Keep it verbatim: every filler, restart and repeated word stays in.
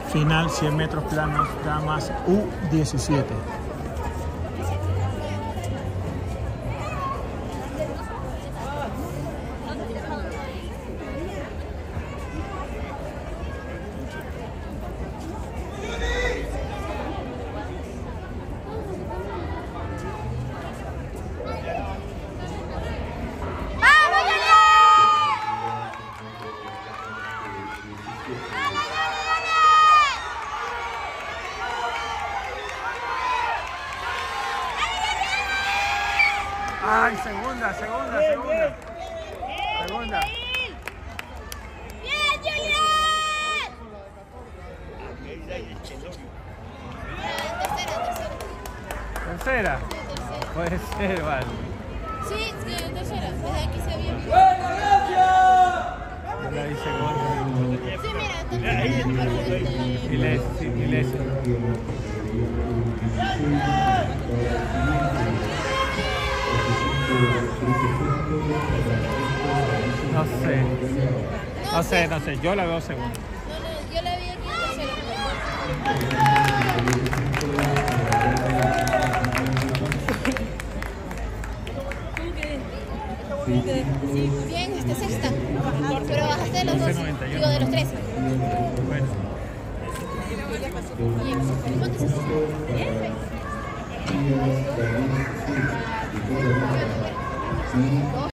Final cien metros planos, damas U diecisiete. Ay, segunda, segunda, bien, segunda. Bien. Segunda. ¡Bien, Julián! Tercera. Puede ser, vale. Sí, sí, tercera. Desde aquí se vio. ¡Buena, gracias! No la dice gol. Sí, mira, tercera. Miles, sí, miles. No sé. No sé, no sé. Yo la veo segunda. No, no, yo la vi aquí en tercera. ¿Cómo quedé? Sí, bien, esta sexta. Pero bajaste de los dos. Digo, de los tres. Bueno. Bien. ¿Cuántos es? Bien.